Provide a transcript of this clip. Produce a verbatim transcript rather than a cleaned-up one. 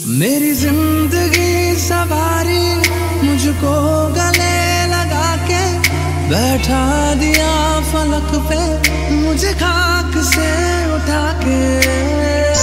मेरी जिंदगी सवारी मुझको गले लगा के बैठा दिया फलक पे मुझे खाक से उठा के।